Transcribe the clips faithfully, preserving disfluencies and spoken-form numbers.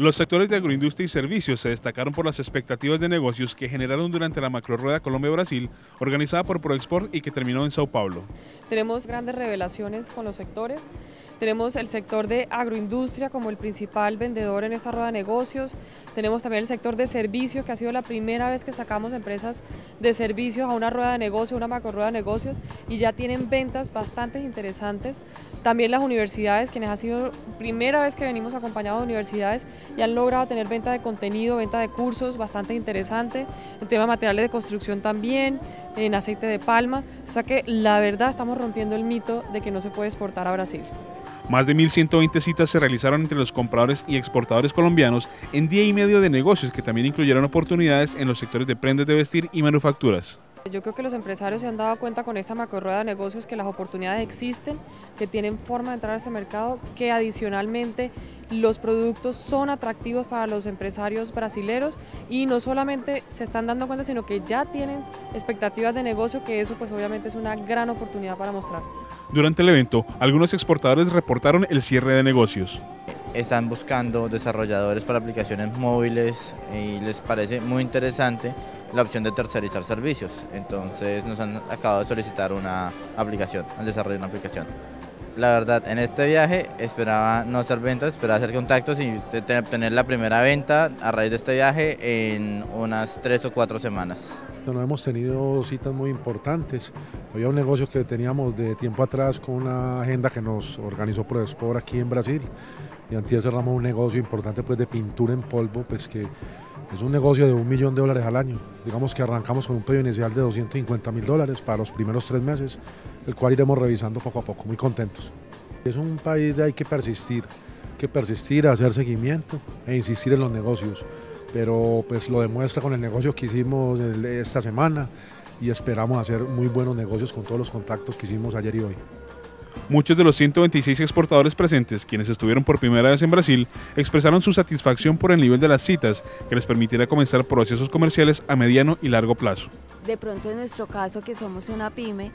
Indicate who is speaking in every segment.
Speaker 1: Los sectores de agroindustria y servicios se destacaron por las expectativas de negocios que generaron durante la macrorueda Colombia-Brasil, organizada por Proexport y que terminó en Sao Paulo.
Speaker 2: Tenemos grandes revelaciones con los sectores. Tenemos el sector de agroindustria como el principal vendedor en esta rueda de negocios. Tenemos también el sector de servicios, que ha sido la primera vez que sacamos empresas de servicios a una rueda de negocios, una macro rueda de negocios, y ya tienen ventas bastante interesantes. También las universidades, quienes ha sido la primera vez que venimos acompañados de universidades y han logrado tener venta de contenido, venta de cursos bastante interesante. El tema de materiales de construcción también, en aceite de palma. O sea que la verdad estamos rompiendo el mito de que no se puede exportar a Brasil.
Speaker 1: Más de mil ciento veinte citas se realizaron entre los compradores y exportadores colombianos en día y medio de negocios que también incluyeron oportunidades en los sectores de prendas de vestir y manufacturas.
Speaker 2: Yo creo que los empresarios se han dado cuenta con esta macrorueda de negocios que las oportunidades existen, que tienen forma de entrar a este mercado, que adicionalmente los productos son atractivos para los empresarios brasileros y no solamente se están dando cuenta, sino que ya tienen expectativas de negocio, que eso pues obviamente es una gran oportunidad para mostrar.
Speaker 1: Durante el evento, algunos exportadores reportaron el cierre de negocios.
Speaker 3: Están buscando desarrolladores para aplicaciones móviles y les parece muy interesante la opción de tercerizar servicios. Entonces nos han acabado de solicitar una aplicación, el desarrollo de una aplicación. La verdad, en este viaje esperaba no hacer ventas, esperaba hacer contactos y tener la primera venta a raíz de este viaje en unas tres o cuatro semanas.
Speaker 4: No hemos tenido citas muy importantes. Había un negocio que teníamos de tiempo atrás con una agenda que nos organizó Proexport aquí en Brasil, y antier cerramos un negocio importante pues de pintura en polvo, pues que es un negocio de un millón de dólares al año. Digamos que arrancamos con un pedido inicial de doscientos cincuenta mil dólares para los primeros tres meses, el cual iremos revisando poco a poco, muy contentos. Es un país de hay que persistir, que persistir, hacer seguimiento e insistir en los negocios, pero pues lo demuestra con el negocio que hicimos esta semana y esperamos hacer muy buenos negocios con todos los contactos que hicimos ayer y hoy.
Speaker 1: Muchos de los ciento veintiséis exportadores presentes, quienes estuvieron por primera vez en Brasil, expresaron su satisfacción por el nivel de las citas que les permitirá comenzar procesos comerciales a mediano y largo plazo.
Speaker 5: De pronto en nuestro caso, que somos una pyme,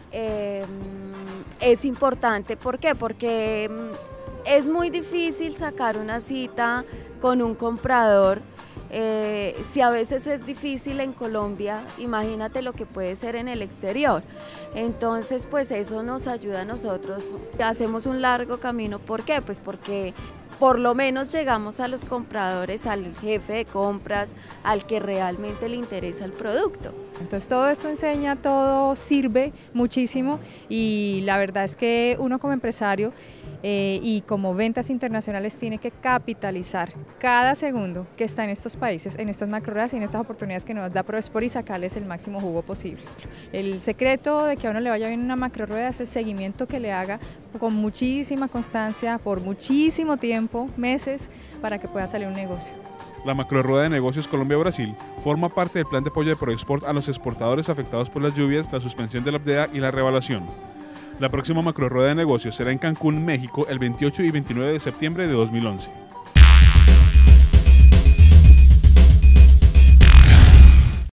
Speaker 5: eh, es importante. ¿Por qué? Porque es muy difícil sacar una cita con un comprador. Eh, si a veces es difícil en Colombia, imagínate lo que puede ser en el exterior. Entonces pues eso nos ayuda a nosotros, hacemos un largo camino. ¿Por qué? Pues porque por lo menos llegamos a los compradores, al jefe de compras, al que realmente le interesa el producto.
Speaker 6: Entonces todo esto enseña, todo sirve muchísimo, y la verdad es que uno como empresario eh, y como ventas internacionales tiene que capitalizar cada segundo que está en estos países, en estas macroruedas y en estas oportunidades que nos da Proexport, y sacarles el máximo jugo posible. El secreto de que a uno le vaya bien una macrorueda es el seguimiento que le haga con muchísima constancia, por muchísimo tiempo, meses, para que pueda salir un negocio.
Speaker 1: La macrorueda de negocios Colombia-Brasil forma parte del plan de apoyo de Proexport a los exportadores afectados por las lluvias, la suspensión de la F D A y la revaluación. La próxima macrorueda de negocios será en Cancún, México, el veintiocho y veintinueve de septiembre de dos mil once.